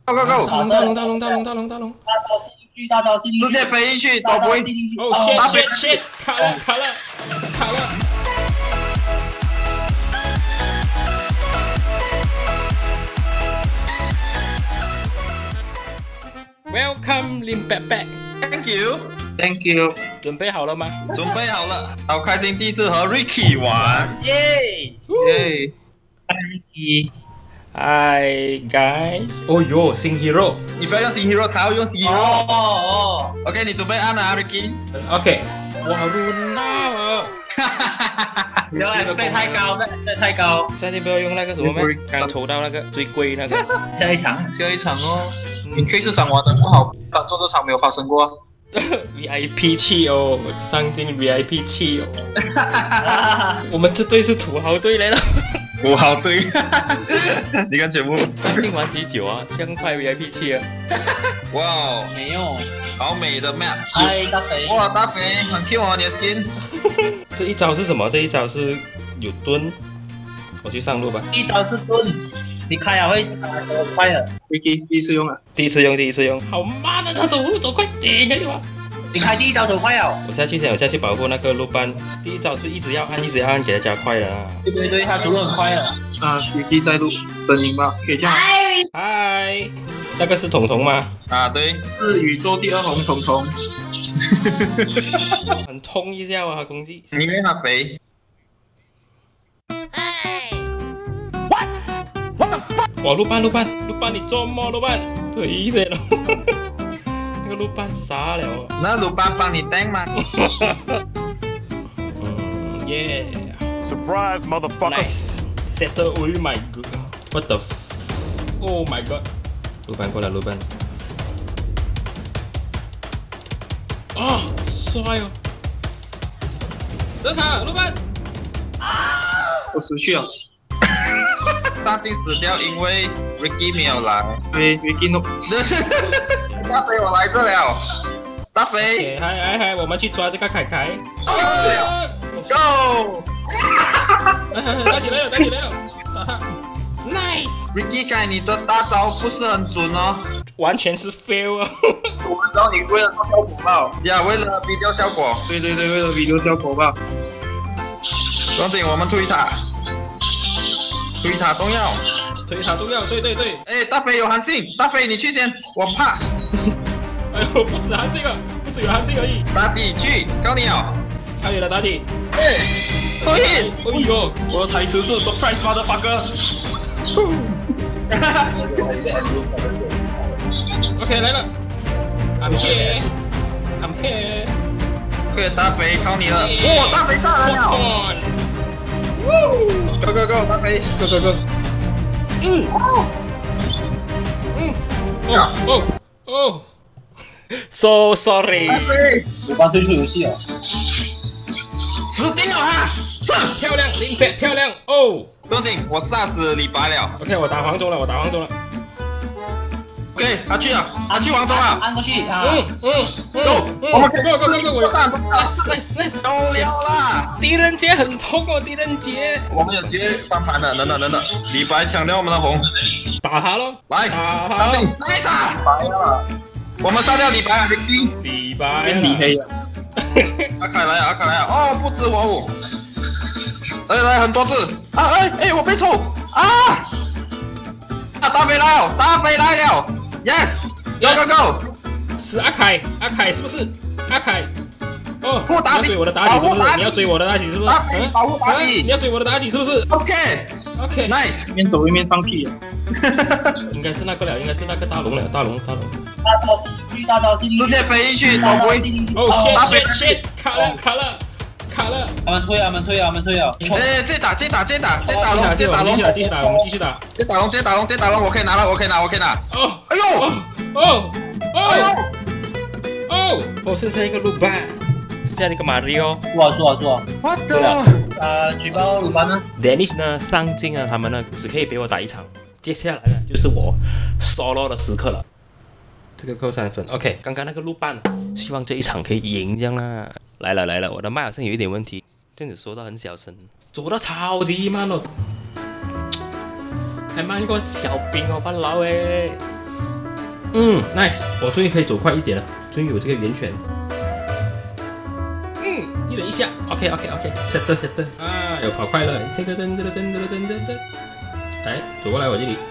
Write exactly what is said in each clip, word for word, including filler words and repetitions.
Go go go！ 大龙大龙大龙大龙大龙！ 大招进去，大招进去， 直接飞进去，都不会。 哦 shit shit shit！ 卡了卡了卡了！ Welcome 林伯伯 Thank you， Thank you， 准备好了吗？ 准备好了，好开心，第一次和 Ricky 玩， 耶耶！ ，Ricky， Hi guys！ 哦哟，新 hero！ 你不要用新 hero， 他要用新 hero。 哦哦 OK， 你准备按啊 ，Ricky。 OK， 哇，runao 啊！ 不要 expect 太高，不要 expect 太高。 下次不要用那个什么咩？刚抽到那个最贵那个。 下一场， 下一场哦，你 K 市场玩的不好，当做这场没有发生过。 V I P 器哦，上进 V I P 器哦。我们这队是土豪队来了。 土豪队，你看节目。 上进玩几久啊？这样快 V I P 器啊！ 哇哦， 没有。 好美的 map。 嗨，大肥。 哇，大肥，很 Q 哦，你的 skin。 这一招是什么？这一招是有盾。我去上路吧。 第一招是盾，你开了会很快的。 Ricky 第一次用啊？ 第一次用，第一次用。好慢啊！他走路走快点，可以吗？ 你开第一招走快了。 我下去先，我下去保护那个路伴。第一招是一直要按，一直要按，给他加快了啊。 对对对，他走路很快了。 啊 ，Ricky 在录声音吗？可以这样。 嗨，那个是彤彤吗？ 啊，对，是宇宙第二红彤彤。 很痛一下啊，攻击。 因为他肥。 哇，路伴路伴路伴，你做么路伴？对的了，那个路伴傻了。 那鲁班帮你带吗？ 嗯耶 Surprise, motherfucker! Nice settle. Oh my god! What the? Oh my god! 路伴过来，路伴。哦，帅哦！射他，路伴。 我失去了。大金死掉，因为 Ricky 没有来。对 ，Ricky no。大飞，我来这了。大飞。 嗨嗨嗨，我们去抓这个凯凯。 Go！ 打起来了，打起来了！打他 ！Nice。Ricky， 刚才你的大招不是很准哦。 完全是 fail 啊！ 我们知道你为了做效果吧？呀，为了 video 效果。对对对，为了 video 效果吧。庄景，我们推塔。推塔重要， 推塔重要，对对对。 哎，大飞有韩信，大飞你去先，我怕。 哎呦，不止韩信啊，不止有韩信而已。 妲己去，告你哦。 看你了，妲己。 哎，对。 哎呦， 我的台词是 surprise motherfucker。 OK 来了 ，I'm here，I'm here。 对，大飞靠你了。哇，大飞上来了。Go go go， 大飞 ，Go go go。嗯。哦。嗯。哦哦哦。So sorry。 我刚退出游戏了。 死定了哈！ 漂亮，林北漂亮哦。 不用紧，我杀死李白了。 OK， 我打黄忠了，我打黄忠了。 OK， 他去了，他去黄忠了。 按过去啊。 嗯嗯嗯。我们 Go go go go， 我上。来来， 走了啦！ 狄仁杰很痛哦，狄仁杰。 我们有机会翻盘了，等等等等，李白抢掉我们的红， 打他喽！ 来， 打他！ 来杀！白了，我们杀掉李白，李白， 李白变李黑了。阿凯来啊，阿凯来啊！哦，不知火舞。来来，很多字啊！哎哎，我被抽啊！啊，大飞来了，大飞来了 ！Yes，Go Go Go！ 是阿凯，阿凯是不是？阿凯。哦， 护妲己， 你要追我的妲己是不是？你要追我的妲己是不是？ 保护妲己， 你要追我的妲己是不是 ？OK，OK，Nice， 一边走一边放屁。 应该是那个了，应该是那个大龙了，大龙，大龙。 大招进去，大招进去， 直接飞进去，都不会。 哦 shit shit shit， 卡了卡了卡了。 他们退啊，他们退啊，他们退啊！ 哎，接打接打接打接打龙，接打龙， 继续打，我们继续打， 接打龙，接打龙，接打龙，我可以拿了，我可以拿，我可以拿。 哦， 哎呦， 哦哦哦哦，剩下一个鲁班。下一个马里奥， 做啊做啊做啊！ 我的， 呃，举报鲁班呢 ？Danish 呢？上镜啊，他们呢只可以陪我打一场，接下来呢就是我 solo 的时刻了。这个扣三分 ，OK。刚刚那个路伴，希望这一场可以赢，这样啦。来了来了，我的麦好像有一点问题，这样子说到很小声，走到超级慢哦，还慢过小兵哦，不老诶。 嗯 ，nice， 我终于可以走快一点了，终于有这个圆拳。嗯，一人一下 ，OK OK OK，set 的 set 的啊，有跑快了，噔噔噔噔噔噔噔噔噔，来，走过来我这里。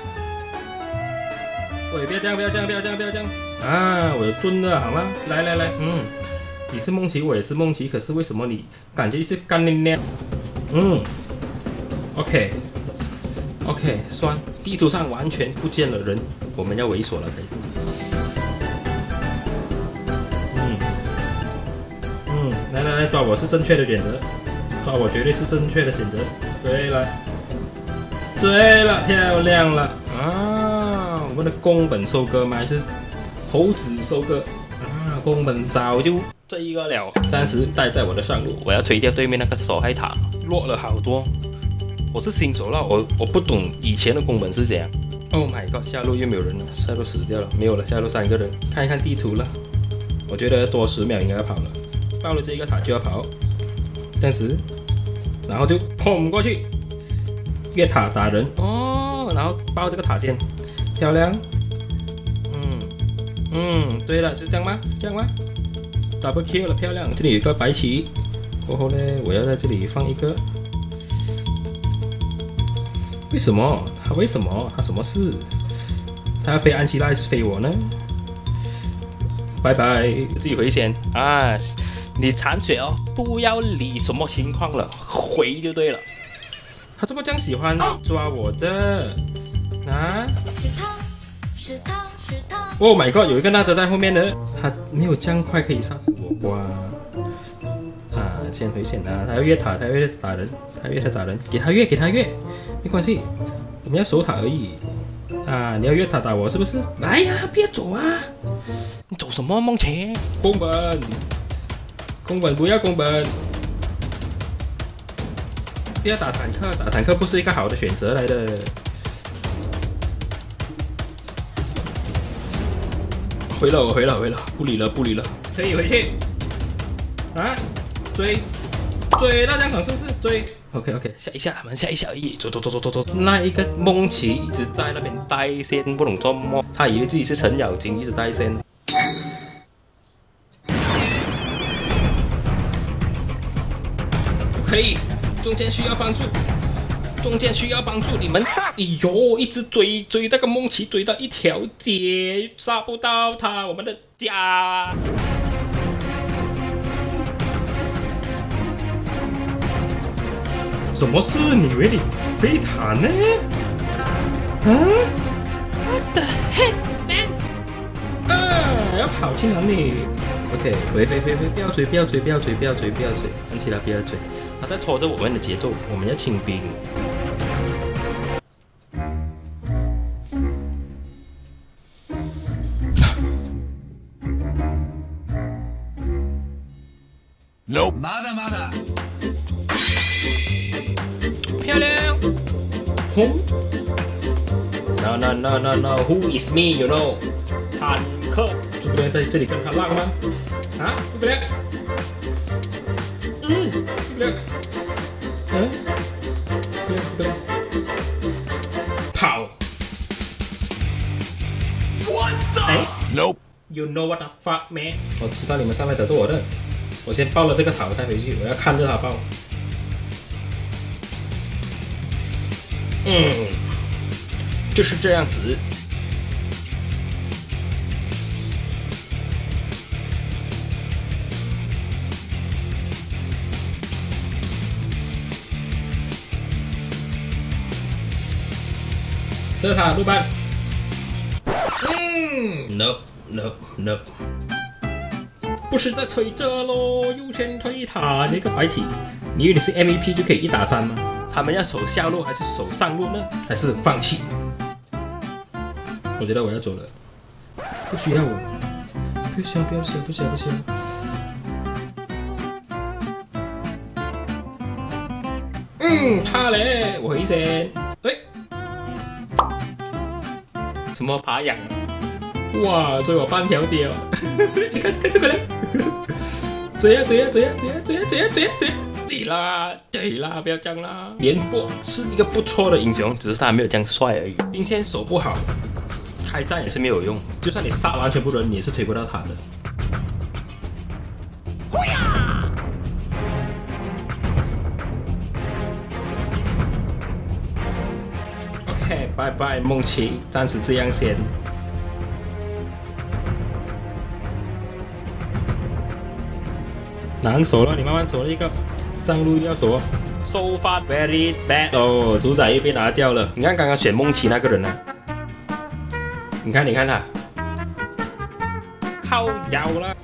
喂，不要这样，不要这样，不要这样，不要这样啊！我有盾的好吗？来来来，嗯，你是梦琪，我也是梦琪，可是为什么你感觉是干练练？嗯 ，OK OK， 算，地图上完全不见了人，我们要猥琐了，开始。嗯嗯，来来来，抓我是正确的选择，抓我绝对是正确的选择。对了，对了，漂亮了啊！我们的宫本收割吗？还是猴子收割啊？宫本早就这一个了，暂时待在我的上路，我要推掉对面那个守海塔，弱了好多。我是新手了，我我不懂以前的宫本是怎样。Oh my god， 下路又没有人了，下路死掉了，没有了，下路三个人。看一看地图了，我觉得多十秒应该要跑了，到了这个塔就要跑，这样子，然后就砰过去，越塔打人哦，然后爆这个塔先，漂亮。嗯嗯，对了，是这样吗？是这样吗 ？Double kill 了，漂亮。这里有一个白旗，过后呢，我要在这里放一个。为什么？他为什么？他什么事？他要飞安琪拉还是飞我呢？拜拜，自己回先啊！你残血哦，不要理什么情况了，回就对了。他怎么这样喜欢抓我的？啊？ 是他，是他，是他。 Oh my god， 有一个娜哲在后面的，他没有这样快可以杀死我哇！啊，先回线啊！他要越塔，他要越打人，他要越塔打人，给他越，给他越，没关系，我们要守塔而已。啊，你要越塔打我是不是？来呀，别走啊！你走什么梦琪？宫本，宫本不要宫本，不要打坦克，打坦克不是一个好的选择来的。 回了，我回了，回了，不理了，不理了，可以回去。啊，追，追大疆场是不是追 ？OK OK， 下一下，我们下一下而已。走走走走走走。那一个梦琪一直在那边带线，不懂做么，他以为自己是程咬金，一直带线。不可以，中间需要帮助。 中间需要帮助你们。哎呦，一直追追那个梦琪，追到一条街，杀不到他，我们的家。什么事？你以为你可以弹呢？啊 ？What the heck man？ 啊，要跑去哪里 ？OK， 回回回回，不要追，不要追，不要追，不要追，不要追，安琪拉不要追。 他在拖着我们的节奏，我们要清兵。 Nope. 漂亮。轰 ！No no no no no. Who is me? You know？ 坦克，诸葛亮在这里跟他浪吗？啊，诸葛亮。 嗯，诸葛亮，嗯，诸葛亮，跑。哎 Nope. ，You know what the fuck, man？ 我知道你们上来的是我的，我先爆了这个塔再回去，我要看着他爆。嗯，就是这样子。 射塔路班，嗯 ，no no no， 不是在推这咯，右前推塔这个白起，你以为你是 M V P 就可以一打三吗？他们要守下路还是守上路呢？还是放弃？我觉得我要走了，不需要我，不需要不要不需要不需要不需要。嗯，怕嘞，我回先，哎。 什么爬羊？哇，追我半条街哦！你看看这个人，追呀追呀追呀追呀追呀追呀追呀追！对啦对啦，不要这样啦！廉颇是一个不错的英雄，只是他没有这样帅而已。兵线守不好， 开战也是没有用，就算你杀完全部人，你也是推不到他的。OK， 拜拜，梦琪，暂时这样先。难守了，你慢慢守了一个，上路要守。So far very bad 哦，主宰又被拿掉了。你看刚刚选梦琪那个人呢、啊？你看，你看他，靠腰了。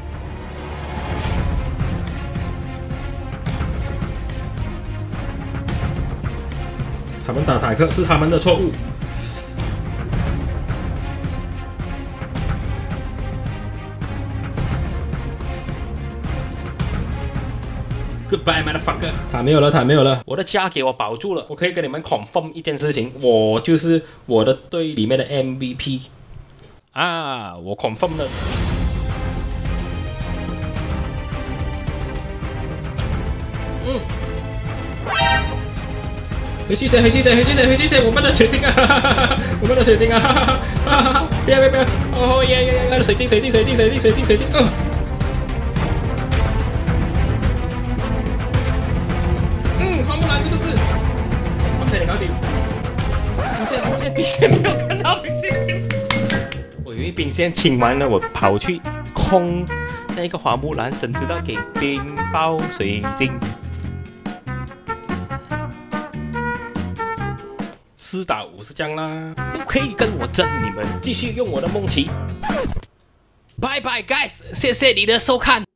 他们打坦克是他们的错误。Goodbye, motherfucker！ 他没有了，他没有了。我的家给我保住了。我可以跟你们 confirm 一件事情，我就是我的队里面的 M V P 啊！我 confirm 了。嗯。回去谁？回去谁？回去谁？回去谁？我们的水晶啊！我们的水晶啊！哈哈哈！不要不要不要！哦耶耶耶！水晶水晶水晶水晶水晶水晶！嗯。是不是？我这里搞定。发现发现兵线没有看到兵线。我以为兵线清完了，我跑去空那个花木兰，怎知道给冰雹水晶。四打五是这样啦，不可以跟我争，你们继续用我的梦琪。拜拜 ，guys， 谢谢你的收看。